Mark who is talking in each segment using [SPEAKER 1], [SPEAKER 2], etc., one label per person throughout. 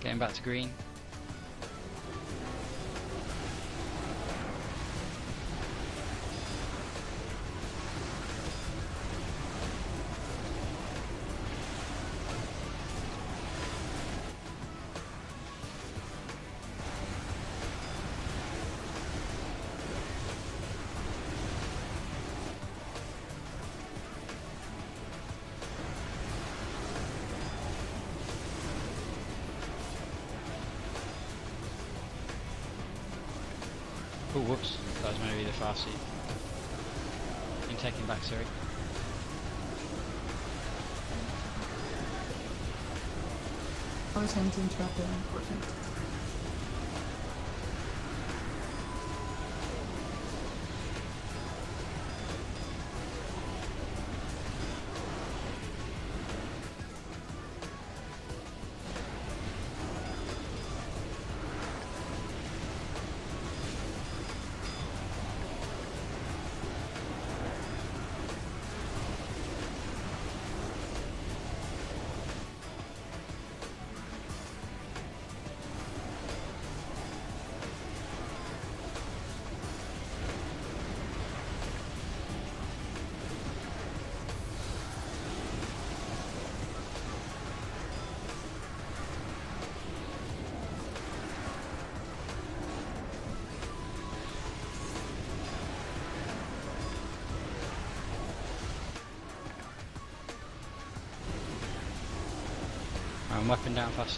[SPEAKER 1] Getting back to green. Oh, whoops, that was meant to be the fast seat. Been taken back, sorry.
[SPEAKER 2] I was having to interrupt it, unfortunately.
[SPEAKER 1] I'm weapon down fast.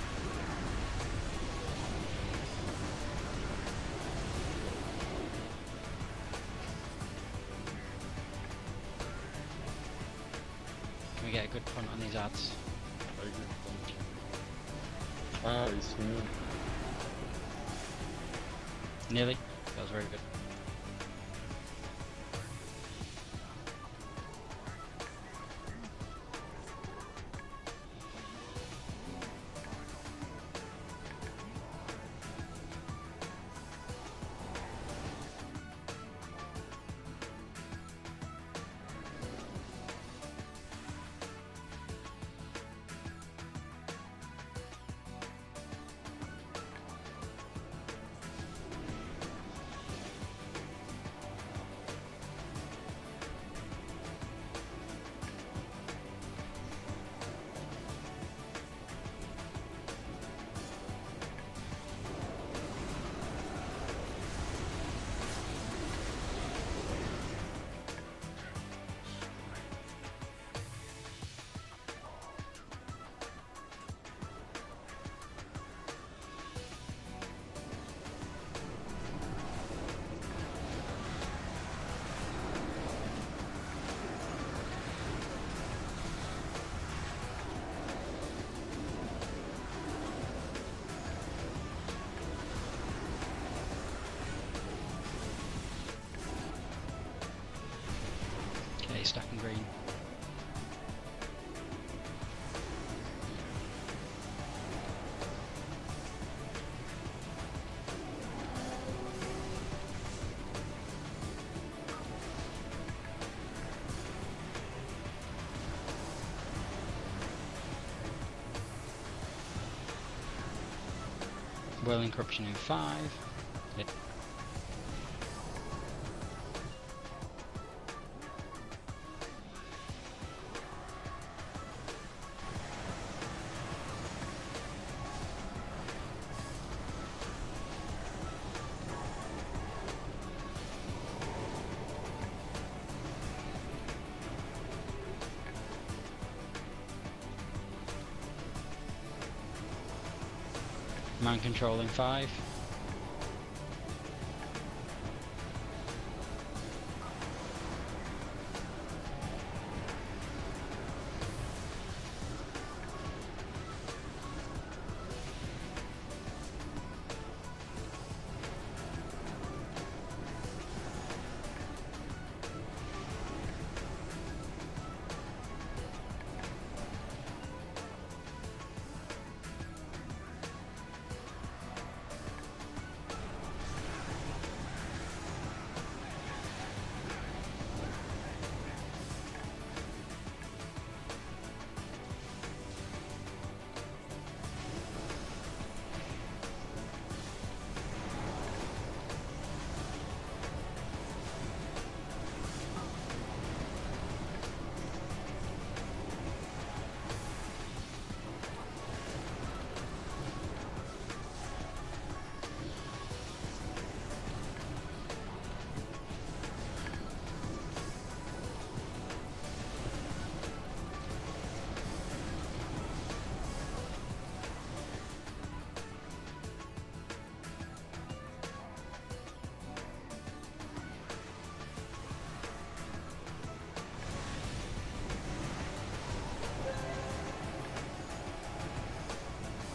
[SPEAKER 1] Can we get a good punt on these ads?
[SPEAKER 3] Very good. Ah, he's new.
[SPEAKER 1] Nearly. That was very good. Okay, stacking green. Whirling corruption in 5. Hit. Man control in 5.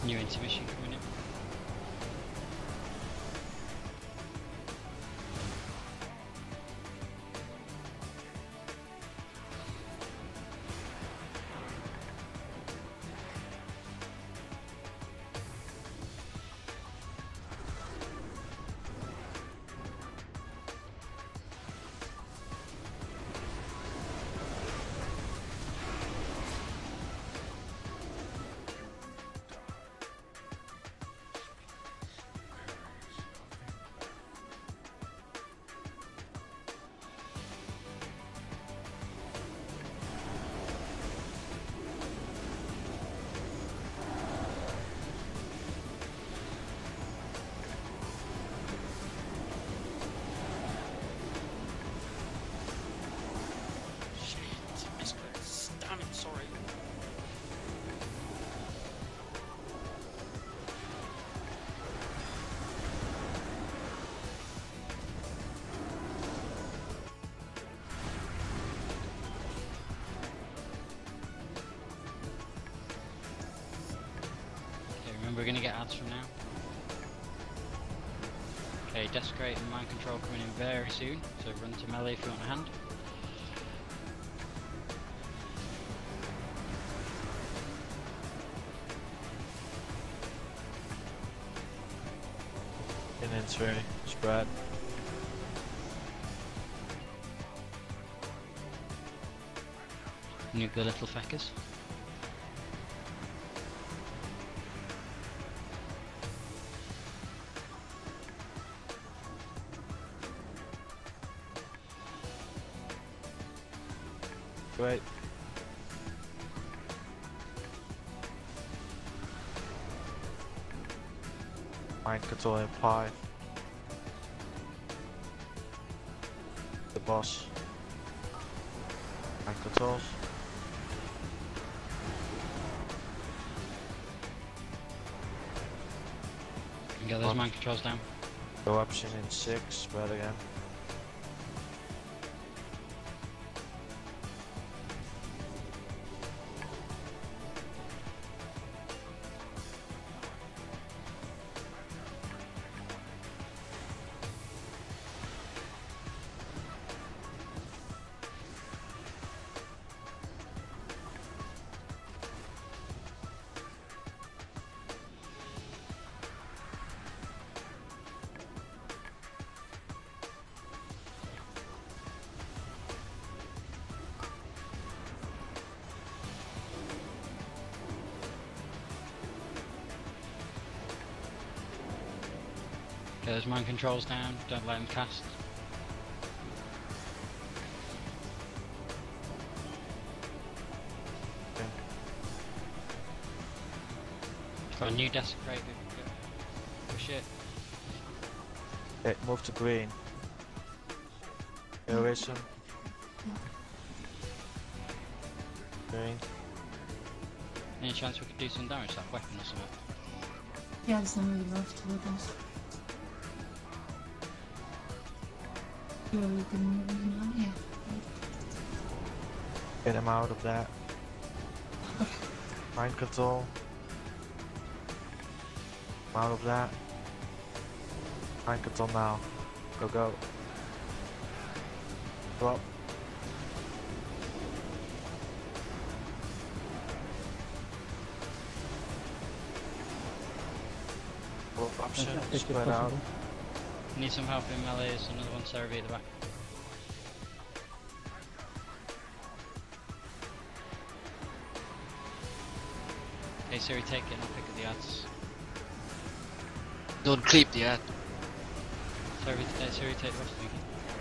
[SPEAKER 1] New intermission coming in. We're gonna get ads from now. Okay, Desecrate and Mind Control coming in very soon, so run to melee if you want a hand.
[SPEAKER 3] And then it's very spread.
[SPEAKER 1] Nuke the little feckers.
[SPEAKER 3] Great. Mind control in 5. The boss. Mind controls.
[SPEAKER 1] You get those mind controls down.
[SPEAKER 3] Go option in 6, spread again.
[SPEAKER 1] Get those mind controls down, don't let them cast.
[SPEAKER 3] Okay.
[SPEAKER 1] Got a new Desecrate, push it.
[SPEAKER 3] Okay, move to green. Aeration. Green.
[SPEAKER 1] Any chance we could do some damage to that weapon or something?
[SPEAKER 2] Yeah, there's not really left to weapons. Yeah, we can move him on here.
[SPEAKER 3] Get him out of that. Mind control. Out of that. Mind control now. Go, go. Go up. Both option, spread out.
[SPEAKER 1] Need some help in melee, there's another one Cerebi at the back. Okay, Siri, take it and I'll pick up the ads.
[SPEAKER 4] Don't clip the ad.
[SPEAKER 1] Siri, take the rest of the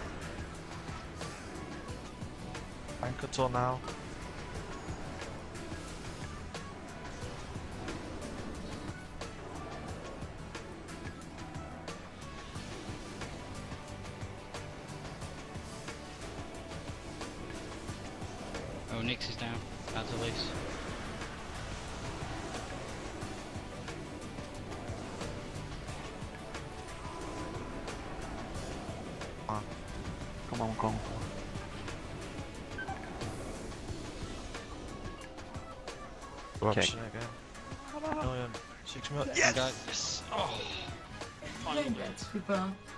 [SPEAKER 3] Mind control now.
[SPEAKER 1] Oh, Nyx is down. Ads are loose.
[SPEAKER 4] Come on, come.
[SPEAKER 3] Go
[SPEAKER 4] Okay.
[SPEAKER 3] option again. Million
[SPEAKER 4] 6 mil.
[SPEAKER 1] Yes!
[SPEAKER 4] Yes!
[SPEAKER 1] Oh!
[SPEAKER 2] Like that, super.